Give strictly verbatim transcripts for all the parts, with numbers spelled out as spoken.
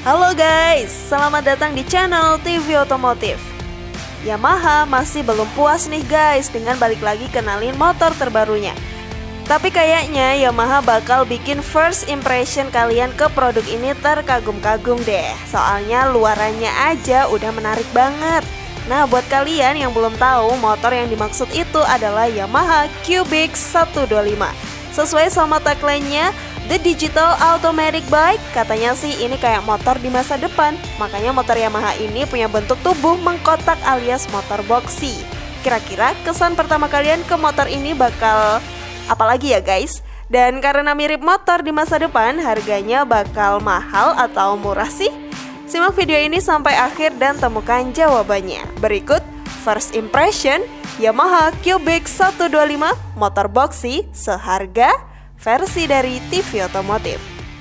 Halo guys, selamat datang di channel T V Otomotif. Yamaha masih belum puas nih guys dengan balik lagi kenalin motor terbarunya. Tapi kayaknya Yamaha bakal bikin first impression kalian ke produk ini terkagum-kagum deh. Soalnya luarannya aja udah menarik banget. Nah, buat kalian yang belum tahu, motor yang dimaksud itu adalah Yamaha Q B X seratus dua puluh lima. Sesuai sama tagline-nya, The Digital Automatic Bike, katanya sih ini kayak motor di masa depan. Makanya motor Yamaha ini punya bentuk tubuh mengkotak alias motor boxy. Kira-kira kesan pertama kalian ke motor ini bakal apalagi ya guys? Dan karena mirip motor di masa depan, harganya bakal mahal atau murah sih? Simak video ini sampai akhir dan temukan jawabannya. Berikut first impression Yamaha Q B X seratus dua puluh lima motor boxy seharga versi dari T V Otomotif.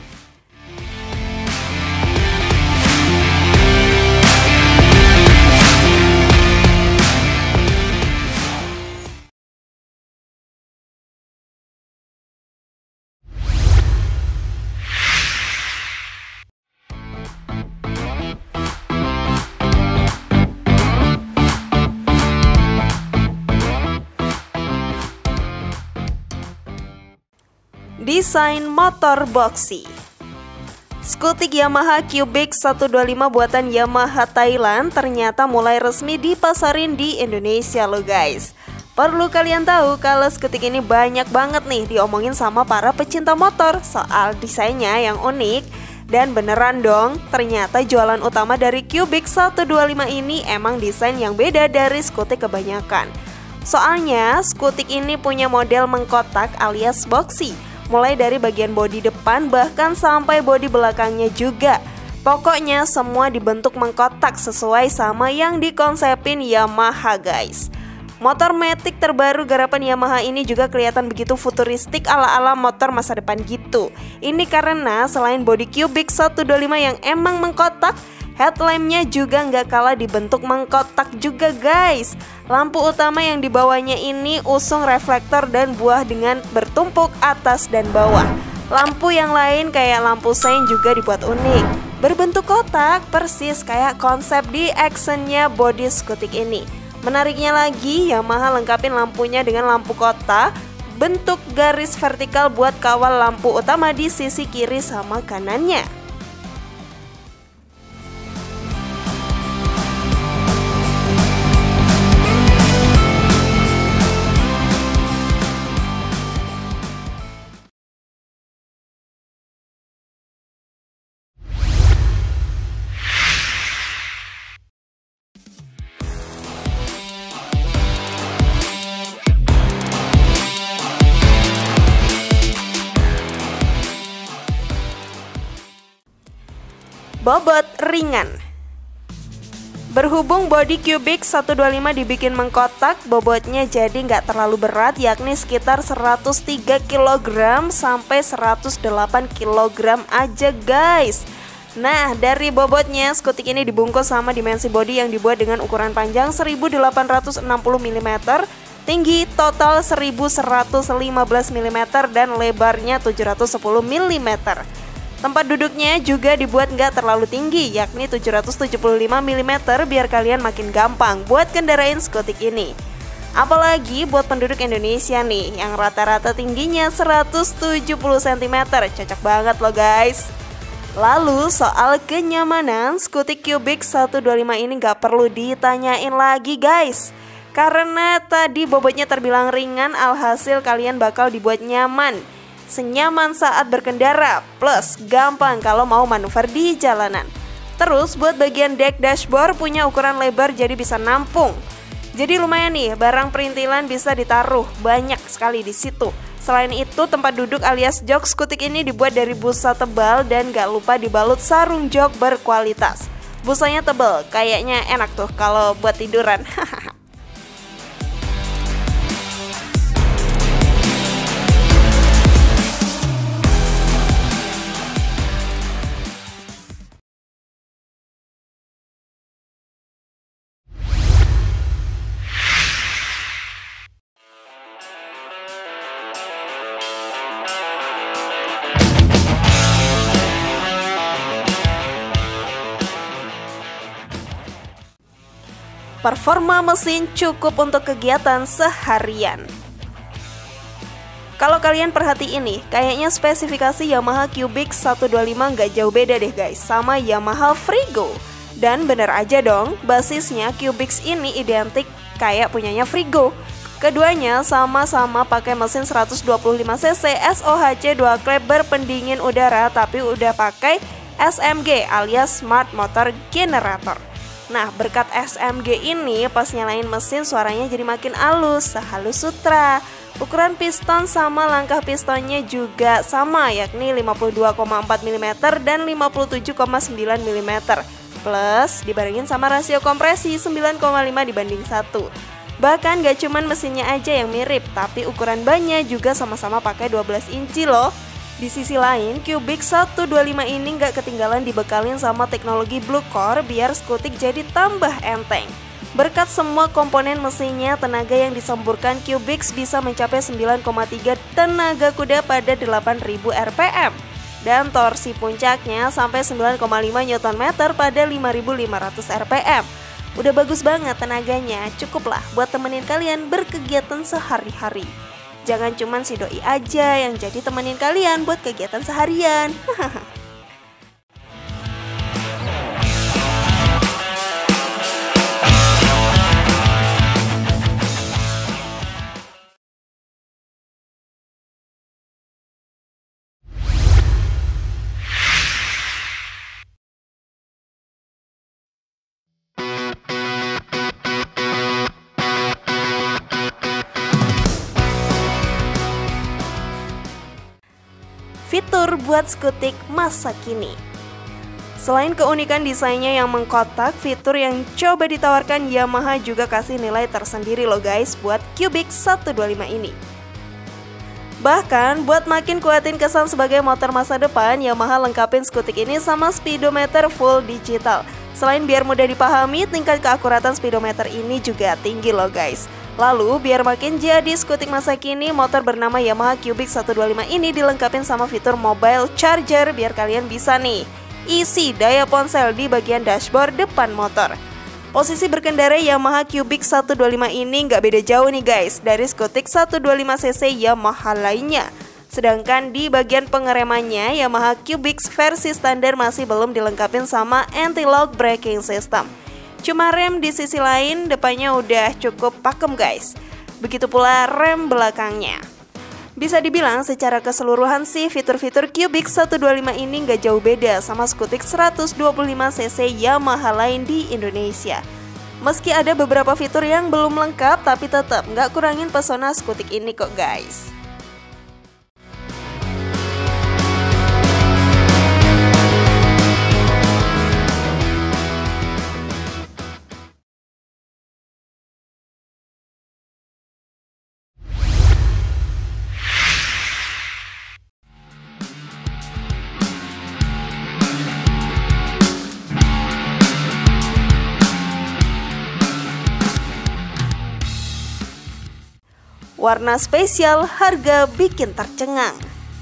Desain motor boxy. Skutik Yamaha Q B X seratus dua puluh lima buatan Yamaha Thailand ternyata mulai resmi dipasarin di Indonesia loh guys. Perlu kalian tahu kalau skutik ini banyak banget nih diomongin sama para pecinta motor soal desainnya yang unik. Dan beneran dong, ternyata jualan utama dari Q B X seratus dua puluh lima ini emang desain yang beda dari skutik kebanyakan. Soalnya skutik ini punya model mengkotak alias boxy, mulai dari bagian bodi depan bahkan sampai bodi belakangnya juga. Pokoknya semua dibentuk mengkotak sesuai sama yang dikonsepin Yamaha guys. Motor matic terbaru garapan Yamaha ini juga kelihatan begitu futuristik ala-ala motor masa depan gitu. Ini karena selain bodi Q B X seratus dua puluh lima yang emang mengkotak, headlampnya juga nggak kalah dibentuk mengkotak juga guys. Lampu utama yang dibawanya ini usung reflektor dan buah dengan bertumpuk atas dan bawah. Lampu yang lain kayak lampu sein juga dibuat unik, berbentuk kotak persis kayak konsep di actionnya body skutik ini. Menariknya lagi, Yamaha lengkapin lampunya dengan lampu kotak bentuk garis vertikal buat kawal lampu utama di sisi kiri sama kanannya. Bobot ringan. Berhubung bodi Q B X seratus dua puluh lima dibikin mengkotak, bobotnya jadi nggak terlalu berat, yakni sekitar seratus tiga kilogram sampai seratus delapan kilogram aja guys. Nah, dari bobotnya, skutik ini dibungkus sama dimensi bodi yang dibuat dengan ukuran panjang seribu delapan ratus enam puluh milimeter, tinggi total seribu seratus lima belas milimeter, dan lebarnya tujuh ratus sepuluh milimeter. Tempat duduknya juga dibuat nggak terlalu tinggi, yakni tujuh ratus tujuh puluh lima milimeter biar kalian makin gampang buat kendarain skutik ini. Apalagi buat penduduk Indonesia nih, yang rata-rata tingginya seratus tujuh puluh sentimeter, cocok banget loh guys. Lalu soal kenyamanan, skutik Q B X seratus dua puluh lima ini nggak perlu ditanyain lagi guys. Karena tadi bobotnya terbilang ringan, alhasil kalian bakal dibuat nyaman. Senyaman saat berkendara, plus gampang kalau mau manuver di jalanan. Terus buat bagian deck dashboard punya ukuran lebar jadi bisa nampung. Jadi lumayan nih, barang perintilan bisa ditaruh banyak sekali di situ. Selain itu, tempat duduk alias jok skutik ini dibuat dari busa tebal dan gak lupa dibalut sarung jok berkualitas. Busanya tebal, kayaknya enak tuh kalau buat tiduran. Performa mesin cukup untuk kegiatan seharian. Kalau kalian perhatiin nih, kayaknya spesifikasi Yamaha Cubic seratus dua puluh lima nggak jauh beda deh guys sama Yamaha Frigo. Dan bener aja dong, basisnya Cubic ini identik kayak punyanya Frigo. Keduanya sama-sama pakai mesin seratus dua puluh lima cc S O H C dua klep berpendingin udara, tapi udah pakai S M G alias Smart Motor Generator. Nah, berkat S M G ini pas nyalain mesin suaranya jadi makin halus, sehalus sutra. Ukuran piston sama langkah pistonnya juga sama, yakni lima puluh dua koma empat milimeter dan lima puluh tujuh koma sembilan milimeter. Plus dibandingin sama rasio kompresi sembilan koma lima dibanding satu. Bahkan gak cuman mesinnya aja yang mirip, tapi ukuran bannya juga sama-sama pakai dua belas inci loh. Di sisi lain, Cubic seratus dua puluh lima ini gak ketinggalan dibekalin sama teknologi Blue Core biar skutik jadi tambah enteng. Berkat semua komponen mesinnya, tenaga yang disemburkan Cubic bisa mencapai sembilan koma tiga tenaga kuda pada delapan ribu R P M. Dan torsi puncaknya sampai sembilan koma lima newton meter pada lima ribu lima ratus R P M. Udah bagus banget tenaganya, cukuplah buat temenin kalian berkegiatan sehari-hari. Jangan cuman si doi aja yang jadi temenin kalian buat kegiatan seharian. Fitur buat skutik masa kini. Selain keunikan desainnya yang mengkotak, fitur yang coba ditawarkan Yamaha juga kasih nilai tersendiri loh guys buat Cubic seratus dua puluh lima ini. Bahkan buat makin kuatin kesan sebagai motor masa depan, Yamaha lengkapin skutik ini sama speedometer full digital. Selain biar mudah dipahami, tingkat keakuratan speedometer ini juga tinggi loh guys. Lalu biar makin jadi skutik masa kini, motor bernama Yamaha Cubic seratus dua puluh lima ini dilengkapin sama fitur mobile charger biar kalian bisa nih isi daya ponsel di bagian dashboard depan motor. Posisi berkendara Yamaha Cubic seratus dua puluh lima ini nggak beda jauh nih guys dari skutik seratus dua puluh lima cc Yamaha lainnya. Sedangkan di bagian pengeremannya, Yamaha Cubic versi standar masih belum dilengkapin sama anti-lock braking system. Cuma rem di sisi lain depannya udah cukup pakem guys. Begitu pula rem belakangnya. Bisa dibilang secara keseluruhan sih fitur-fitur Cubic seratus dua puluh lima ini nggak jauh beda sama skutik seratus dua puluh lima cc Yamaha lain di Indonesia. Meski ada beberapa fitur yang belum lengkap, tapi tetap nggak kurangin pesona skutik ini kok guys. Warna spesial, harga bikin tercengang.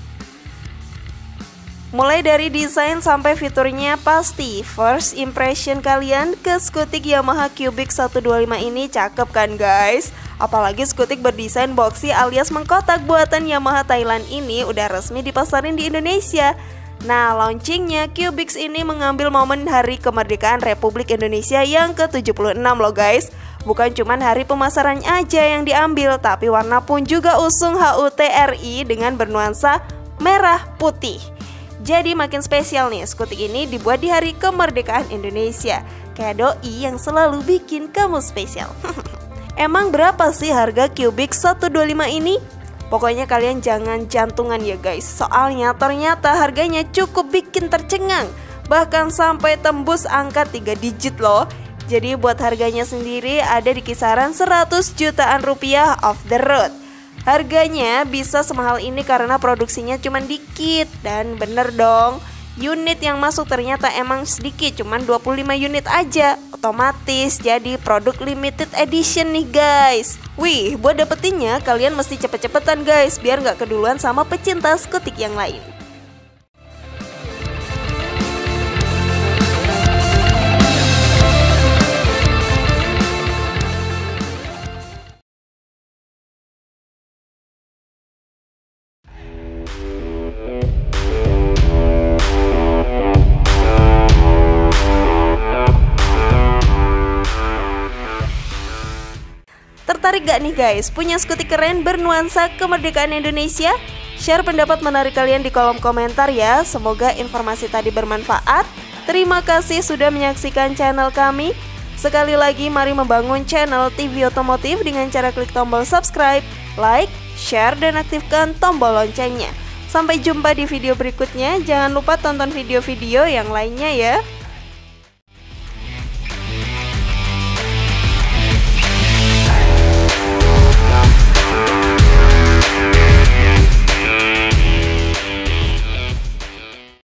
Mulai dari desain sampai fiturnya, pasti first impression kalian ke skutik Yamaha Cubic seratus dua puluh lima ini cakep kan guys? Apalagi skutik berdesain boxy alias mengkotak buatan Yamaha Thailand ini udah resmi dipasarin di Indonesia. Nah, launchingnya Cubic ini mengambil momen Hari Kemerdekaan Republik Indonesia yang ke tujuh puluh enam loh guys. Bukan cuman hari pemasaran aja yang diambil, tapi warna pun juga usung H U T R I dengan bernuansa merah putih. Jadi makin spesial nih, skutik ini dibuat di Hari Kemerdekaan Indonesia. Kayak doi yang selalu bikin kamu spesial. Emang berapa sih harga Cubic seratus dua puluh lima ini? Pokoknya kalian jangan jantungan ya guys, soalnya ternyata harganya cukup bikin tercengang. Bahkan sampai tembus angka tiga digit loh. Jadi buat harganya sendiri ada di kisaran seratus jutaan rupiah off the road. Harganya bisa semahal ini karena produksinya cuma dikit. Dan bener dong, unit yang masuk ternyata emang sedikit, cuma dua puluh lima unit aja. Otomatis jadi produk limited edition nih guys. Wih, buat dapetinnya kalian mesti cepet-cepetan guys, biar nggak keduluan sama pecinta skutik yang lain. gak nih guys punya skuti keren bernuansa kemerdekaan Indonesia? Share pendapat menarik kalian di kolom komentar ya. Semoga informasi tadi bermanfaat. Terima kasih sudah menyaksikan channel kami. Sekali lagi mari membangun channel T V Otomotif dengan cara klik tombol subscribe, like, share, dan aktifkan tombol loncengnya. Sampai jumpa di video berikutnya. Jangan lupa tonton video-video yang lainnya ya.